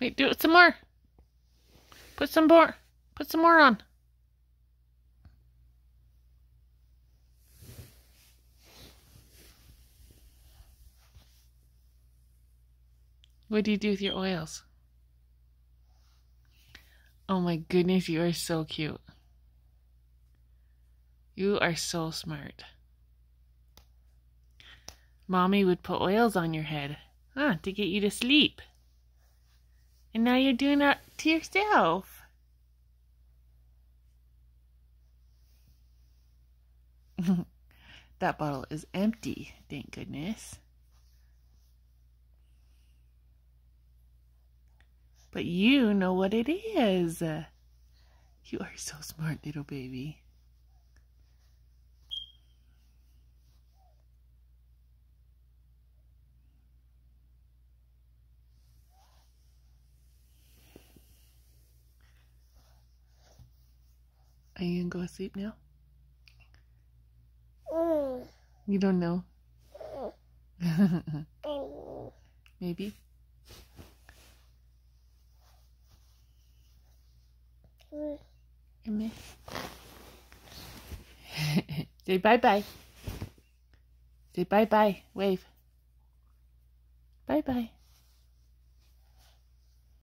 Wait, do it some more. Put some more. Put some more on. What do you do with your oils? Oh my goodness, you are so cute. You are so smart. Mommy would put oils on your head, to get you to sleep. And now you're doing that to yourself. That bottle is empty, thank goodness. But you know what it is. You are so smart, little baby. Are you gonna go to sleep now? You don't know? Maybe? Say bye-bye. Say bye-bye. Wave. Bye-bye.